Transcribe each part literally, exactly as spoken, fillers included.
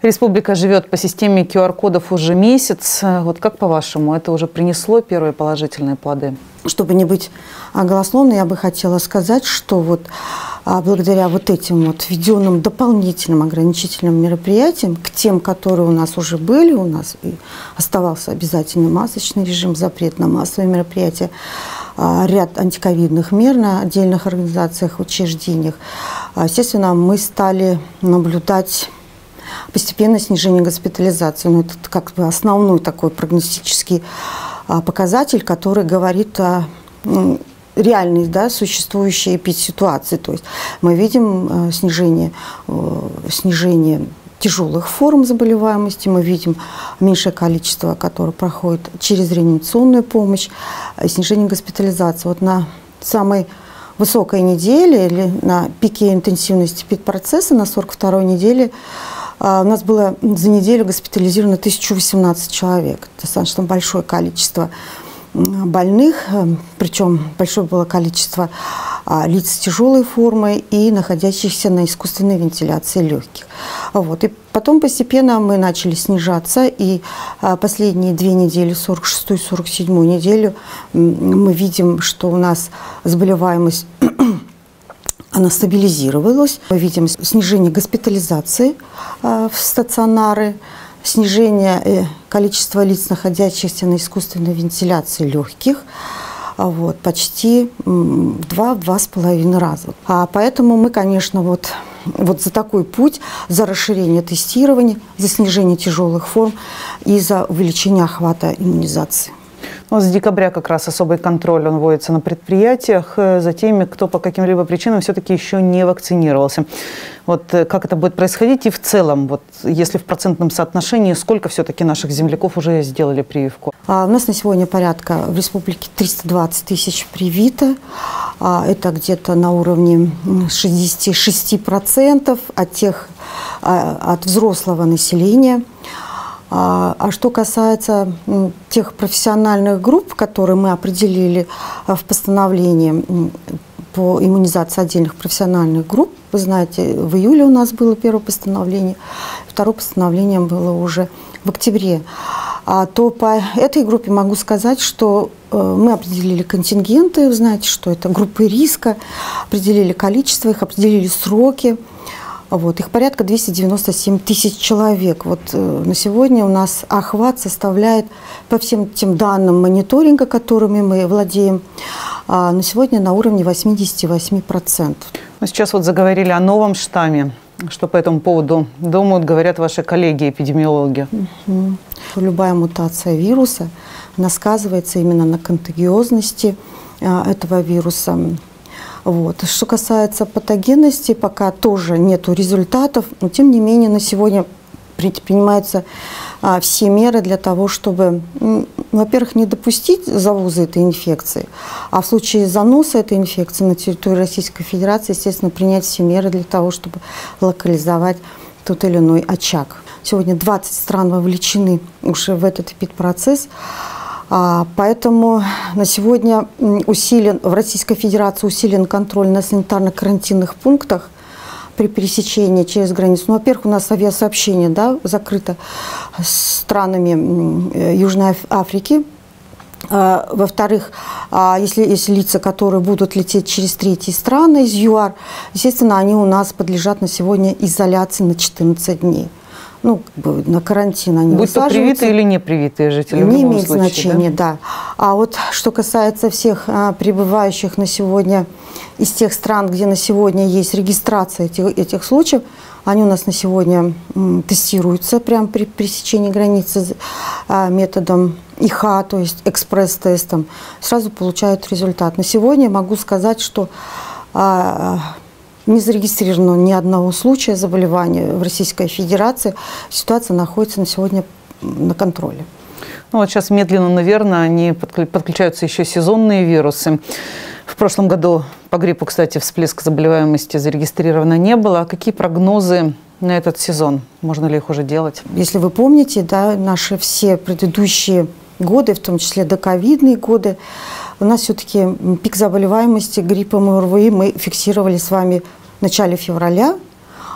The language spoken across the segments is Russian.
Республика живет по системе ку ар кодов уже месяц. Вот как по-вашему, это уже принесло первые положительные плоды? Чтобы не быть голословной, я бы хотела сказать, что вот благодаря вот этим вот введенным дополнительным ограничительным мероприятиям, к тем, которые у нас уже были, у нас оставался обязательный масочный режим, запрет на массовые мероприятия, ряд антиковидных мер на отдельных организациях, учреждениях. Естественно, мы стали наблюдать постепенное снижение госпитализации. Но это как бы основной такой прогностический показатель, который говорит о реальной, да, существующей эпидситуации. То есть мы видим снижение, снижение тяжелых форм заболеваемости, мы видим меньшее количество, которое проходит через реанимационную помощь, снижение госпитализации. Вот на самой высокой неделе или на пике интенсивности пит-процесса на сорок второй неделе у нас было за неделю госпитализировано тысяча восемнадцать человек. Достаточно большое количество больных, причем большое было количество лиц с тяжелой формой и находящихся на искусственной вентиляции легких. Вот. И потом постепенно мы начали снижаться, и последние две недели, сорок шестую — сорок седьмую неделю, мы видим, что у нас заболеваемость она стабилизировалась. Мы видим снижение госпитализации в стационары, снижение количества лиц, находящихся на искусственной вентиляции легких, вот, почти два-два с половиной раза. А поэтому мы, конечно, вот, вот за такой путь, за расширение тестирования, за снижение тяжелых форм и за увеличение охвата иммунизации. Ну, с декабря как раз особый контроль он вводится на предприятиях за теми, кто по каким-либо причинам все-таки еще не вакцинировался. Вот как это будет происходить и в целом, вот если в процентном соотношении, сколько все-таки наших земляков уже сделали прививку? А у нас на сегодня порядка в республике триста двадцать тысяч привито. А это где-то на уровне шестидесяти шести процентов от, тех, от взрослого населения. А что касается тех профессиональных групп, которые мы определили в постановлении по иммунизации отдельных профессиональных групп, вы знаете, в июле у нас было первое постановление, второе постановление было уже в октябре, то по этой группе могу сказать, что мы определили контингенты, вы знаете, что это группы риска, определили количество их, определили сроки. Вот, их порядка двухсот девяноста семи тысяч человек. Вот, э, на сегодня у нас охват составляет, по всем тем данным мониторинга, которыми мы владеем, э, на сегодня на уровне восьмидесяти восьми процентов. Мы сейчас вот заговорили о новом штамме. Что по этому поводу думают, говорят ваши коллеги-эпидемиологи? Угу. Любая мутация вируса, она сказывается именно на контагиозности э, этого вируса. Вот. Что касается патогенности, пока тоже нет результатов, но тем не менее на сегодня предпринимаются а, все меры для того, чтобы, ну, во-первых, не допустить завоза этой инфекции, а в случае заноса этой инфекции на территории Российской Федерации, естественно, принять все меры для того, чтобы локализовать тот или иной очаг. Сегодня двадцать стран вовлечены уже в этот эпидпроцесс. Поэтому на сегодня усилен, в Российской Федерации усилен контроль на санитарно-карантинных пунктах при пересечении через границу. Ну, во-первых, у нас авиасообщение, да, закрыто с странами Южной Африки. Во-вторых, если есть лица, которые будут лететь через третьи страны из ЮАР, естественно, они у нас подлежат на сегодня изоляции на четырнадцать дней. Ну, как бы на карантин они будь то привитые или не привитые жители, не имеет случае, значения, да? да. А вот что касается всех а, прибывающих на сегодня из тех стран, где на сегодня есть регистрация этих, этих случаев, они у нас на сегодня м, тестируются прямо при пересечении границы а, методом И Х А, то есть экспресс-тестом, сразу получают результат. На сегодня могу сказать, что а, не зарегистрировано ни одного случая заболевания в Российской Федерации. Ситуация находится на сегодня на контроле. Ну, вот сейчас медленно, наверное, они подключаются еще сезонные вирусы. В прошлом году по гриппу, кстати, всплеск заболеваемости зарегистрировано не было. А какие прогнозы на этот сезон? Можно ли их уже делать? Если вы помните, да, наши все предыдущие годы, в том числе доковидные годы, у нас все-таки пик заболеваемости гриппом и ОРВИ мы фиксировали с вами в начале февраля.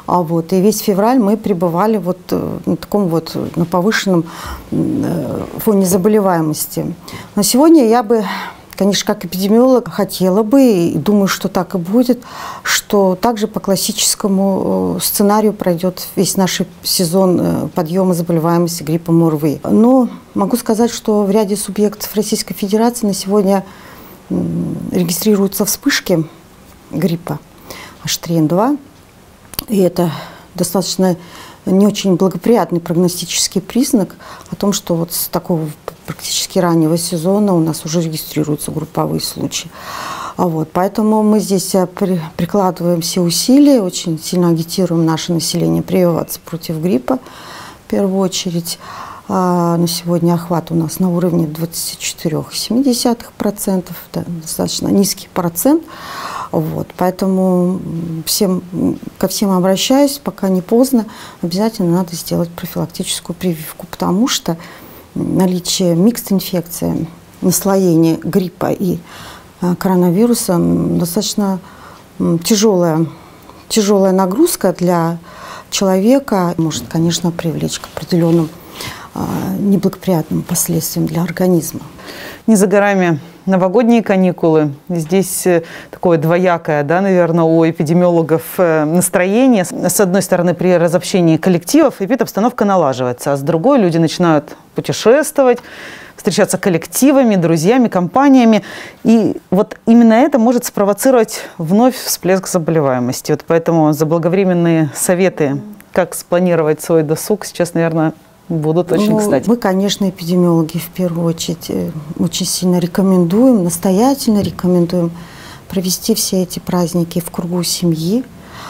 А вот, и весь февраль мы пребывали вот на таком вот на повышенном фоне заболеваемости. Но сегодня я бы, конечно, как эпидемиолог, хотела бы, и думаю, что так и будет, что также по классическому сценарию пройдет весь наш сезон подъема заболеваемости гриппом ОРВИ. Но могу сказать, что в ряде субъектов Российской Федерации на сегодня регистрируются вспышки гриппа эйч три эн два, и это достаточно не очень благоприятный прогностический признак о том, что вот с такого практически раннего сезона у нас уже регистрируются групповые случаи. А вот, поэтому мы здесь при, прикладываем все усилия, очень сильно агитируем наше население прививаться против гриппа в первую очередь. А на сегодня охват у нас на уровне двадцать четыре целых семь десятых процента, да, достаточно низкий процент. Вот, поэтому всем, ко всем обращаюсь, пока не поздно, обязательно надо сделать профилактическую прививку, потому что наличие микс-инфекции, наслоения гриппа и коронавируса достаточно тяжелая, тяжелая нагрузка для человека, может, конечно, привлечь к определенным неблагоприятным последствиям для организма. Не за горами новогодние каникулы. Здесь такое двоякое, да, наверное, у эпидемиологов настроение. С одной стороны, при разобщении коллективов эпидобстановка налаживается, а с другой люди начинают путешествовать, встречаться коллективами, друзьями, компаниями. И вот именно это может спровоцировать вновь всплеск заболеваемости. Вот поэтому заблаговременные советы, как спланировать свой досуг, сейчас, наверное, будут очень ну, кстати. Мы, конечно, эпидемиологи в первую очередь очень сильно рекомендуем, настоятельно рекомендуем провести все эти праздники в кругу семьи.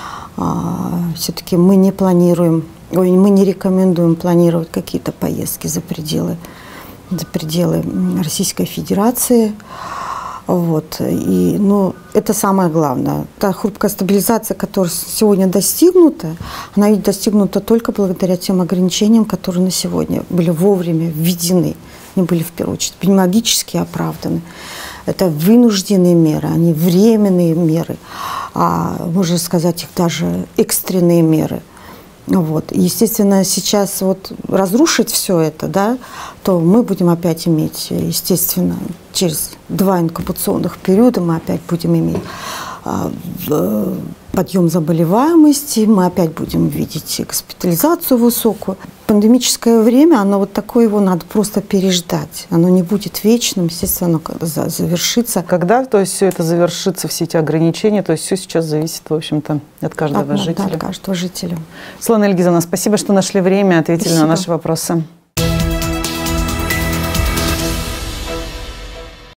Все-таки мы не планируем, ой, мы не рекомендуем планировать какие-то поездки за пределы, за пределы Российской Федерации. Вот. И, ну, это самое главное. Та хрупкая стабилизация, которая сегодня достигнута, она ведь достигнута только благодаря тем ограничениям, которые на сегодня были вовремя введены. Они были, в первую очередь, эпидемиологически оправданы. Это вынужденные меры, они временные меры, а можно сказать, их даже экстренные меры. Вот. Естественно, сейчас вот разрушить все это, да, то мы будем опять иметь, естественно, через два инкубационных периода мы опять будем иметь а, в, подъем заболеваемости, мы опять будем видеть госпитализацию высокую. Пандемическое время, оно вот такое, его надо просто переждать. Оно не будет вечным, естественно, оно завершится. Когда, то есть, все это завершится, все эти ограничения, то есть все сейчас зависит, в общем-то, от каждого от, жителя. Да, от каждого жителя. Светлана Ильгизовна, спасибо, что нашли время, ответили Спасибо. на наши вопросы.